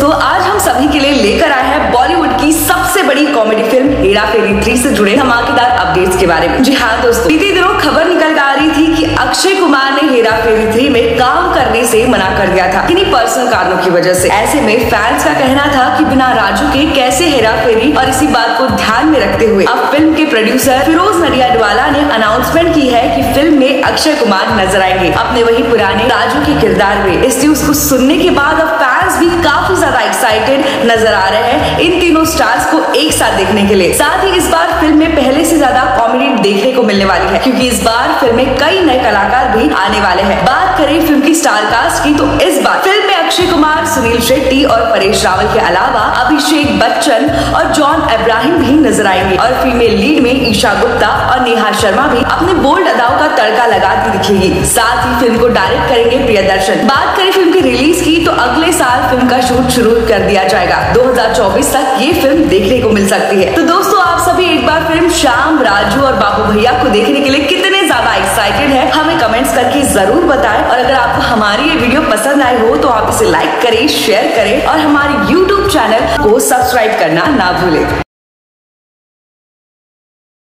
दोस्तों, आज हम सभी के लिए लेकर आए हैं बॉलीवुड की सबसे बड़ी कॉमेडी फिल्म हेरा फेरी 3 से जुड़े धमाकेदार अपडेट्स के बारे में। जी हाँ दोस्तों, बीते दिनों खबर निकल कर आ रही थी कि अक्षय कुमार ने हेरा फेरी 3 में काम करने से मना कर दिया था किन्हीं पर्सनल कारणों की वजह से। ऐसे में फैंस का कहना था कि बिना राजू के कैसे हेरा फेरी, और इसी बात को ध्यान में रखते हुए अब फिल्म के प्रोड्यूसर फिरोज नडियाडवाला ने अनाउंसमेंट की है कि फिल्म में अक्षय कुमार नजर आएंगे अपने वही पुराने राजू के किरदार में। इस न्यूज को सुनने के बाद अब फैंस भी काफी ज्यादा एक्साइटेड नजर आ रहे हैं इन तीनों स्टार्स को एक साथ देखने के लिए। साथ ही इस बार फिल्म में पहले से ज्यादा कॉमेडी देखने को मिलने वाली है, क्योंकि इस बार फिल्म में कई नए कलाकार भी आने वाले हैं। बात करें फिल्म की स्टार कास्ट की, तो इस बार फिल्म में अक्षय कुमार, सुनील शेट्टी और परेश रावल के अलावा अभिषेक बच्चन और जॉन अब्राहम भी नजर आएंगे, और फीमेल लीड में ईशा गुप्ता और नेहा शर्मा भी अपने बोल्ड अदाओं का तड़का लगाती दिखेगी। साथ ही फिल्म को डायरेक्ट करेंगे प्रियदर्शन। बात करें फिल्म की रिलीज की, तो अगले साल फिल्म का शूट शुरू कर दिया जाएगा। 2024 तक ये फिल्म देखने को मिल सकती है। तो दोस्तों, आप सभी एक बार फिल्म श्याम, राजू और बाबू भैया को देखने के लिए कितने ज्यादा एक्साइटेड है, हमें कमेंट्स करके जरूर बताएं। और अगर आपको हमारी ये वीडियो पसंद आई हो तो आप इसे लाइक करें, शेयर करें और हमारे YouTube चैनल को सब्सक्राइब करना ना भूलें।